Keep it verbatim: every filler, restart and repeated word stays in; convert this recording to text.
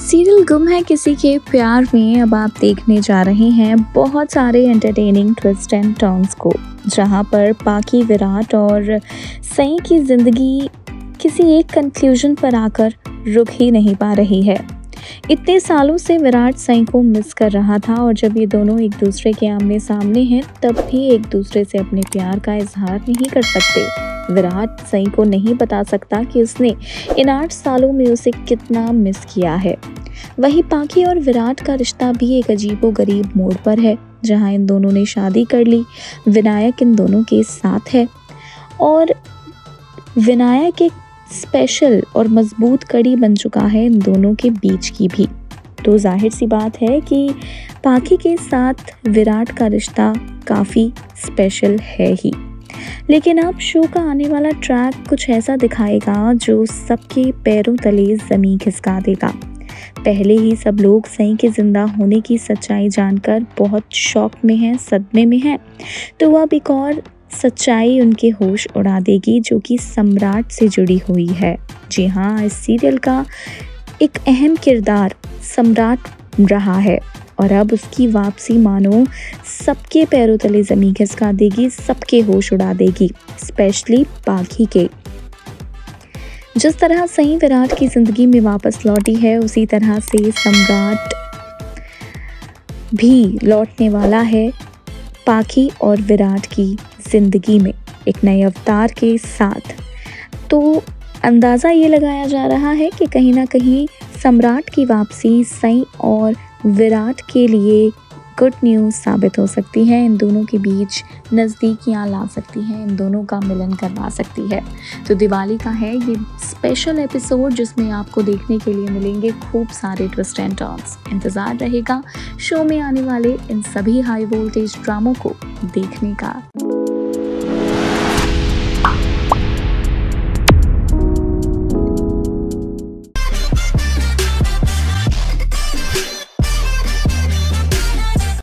Serial गुम है किसी के प्यार में अब आप देखने जा रहे हैं बहुत सारे एंटरटेनिंग ट्विस्ट एंड टर्न्स को, जहां पर पाकी, विराट और सई की जिंदगी किसी एक कंक्लूजन पर आकर रुक ही नहीं पा रही है। इतने सालों से विराट सई को मिस कर रहा था और जब ये दोनों एक दूसरे के आमने सामने हैं तब भी एक दूसरे से अपने प्यार का इजहार नहीं कर सकते। विराट सई को नहीं बता सकता कि उसने इन आठ सालों में उसे कितना मिस किया है। वहीं पाकी और विराट का रिश्ता भी एक अजीबोगरीब मोड़ पर है, जहां इन दोनों ने शादी कर ली। विनायक इन दोनों के साथ है और विनायक एक स्पेशल और मजबूत कड़ी बन चुका है इन दोनों के बीच की भी। तो जाहिर सी बात है कि पाकी के साथ विराट का रिश्ता काफ़ी स्पेशल है ही। लेकिन अब शो का आने वाला ट्रैक कुछ ऐसा दिखाएगा जो सबके पैरों तले ज़मीन खिसका देगा। पहले ही सब लोग सई के जिंदा होने की सच्चाई जानकर बहुत शॉक में हैं, सदमे में हैं, तो अब एक और सच्चाई उनके होश उड़ा देगी जो कि सम्राट से जुड़ी हुई है। जी हाँ, इस सीरियल का एक अहम किरदार सम्राट रहा है और अब उसकी वापसी मानो सबके पैरों तले ज़मीन खिसका देगी, सबके होश उड़ा देगी, स्पेशली पाकी के। जिस तरह सई विराट की ज़िंदगी में वापस लौटी है उसी तरह से सम्राट भी लौटने वाला है पाकी और विराट की ज़िंदगी में एक नए अवतार के साथ। तो अंदाज़ा ये लगाया जा रहा है कि कहीं ना कहीं सम्राट की वापसी सई और विराट के लिए गुड न्यूज़ साबित हो सकती है, इन दोनों के बीच नज़दीकियाँ ला सकती है, इन दोनों का मिलन करवा सकती है। तो दिवाली का है ये स्पेशल एपिसोड जिसमें आपको देखने के लिए मिलेंगे खूब सारे ट्विस्ट एंड टर्न्स। इंतज़ार रहेगा शो में आने वाले इन सभी हाई वोल्टेज ड्रामों को देखने का।